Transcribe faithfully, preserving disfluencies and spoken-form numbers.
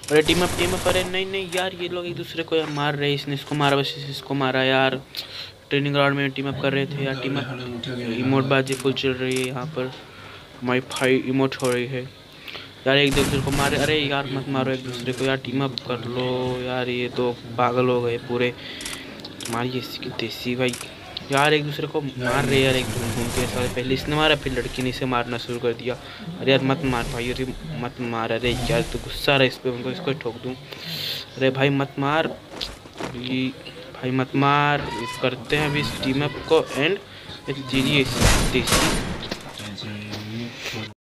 अरे team up team up. अरे नहीं नहीं यार, ये लोग एक दूसरे को यार मार रहे हैं। इसने इसको मारा, बस इसको मारा यार। ट्रेनिंग ग्राउंड में टीम अप कर रहे थे यार। टीम अप इमोट बाजी फुल चल रही है यहाँ पर। हमारी फाइट इमोट हो रही है यार। एक दूसरे को मारे। अरे यार मत मारो एक दूसरे को यार, टीम अप कर लो यार। ये तो पागल हो गए पूरे तुम्हारी इसकी देसी भाई यार। एक दूसरे को मार रहे यार, एक घूम घूम के साले। पहले इसने मारा, फिर लड़की ने इसे मारना शुरू कर दिया। अरे यार मत मार भाई, अरे मत मार। अरे यार तो गुस्सा रहा इस पे, उनको इसको ठोक दूँ। अरे भाई मत मार भाई, मत मार। करते हैं अभी इस टीम अप को एंड। तेरी देसी